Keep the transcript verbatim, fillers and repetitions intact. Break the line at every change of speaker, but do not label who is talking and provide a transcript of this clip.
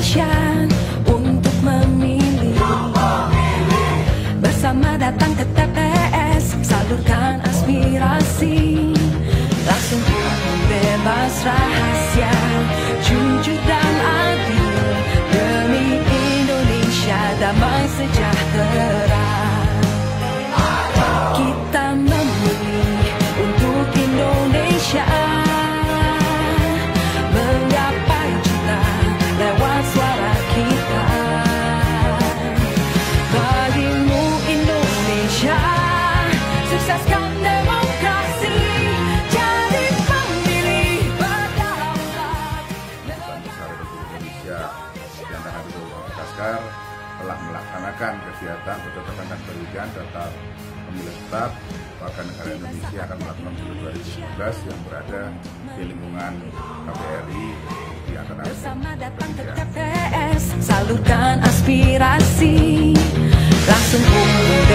Indonesia untuk memilih. Bersama datang ke T P S, salurkan aspirasi. Langsung umum, bebas, rahasia, jujur dan adil, demi Indonesia damai sejahtera. Kita memilih untuk Indonesia, menggapai cita lewat suara kita. Bagimu Indonesia, sukseskan demokrasi, jadi pemilih berdaulat.
Kedutaan Besar Republik Indonesia yang tanggal dua puluh Madagaskar telah melaksanakan kegiatan pencoblosan dan pengujian daftar pemilih tetap warga negara Indonesia akan melakukan pemilu dua ribu sembilan belas yang berada di lingkungan K B R I di Angkatan
Bersama datang ke T P S, salurkan aspirasi. Langsung umum,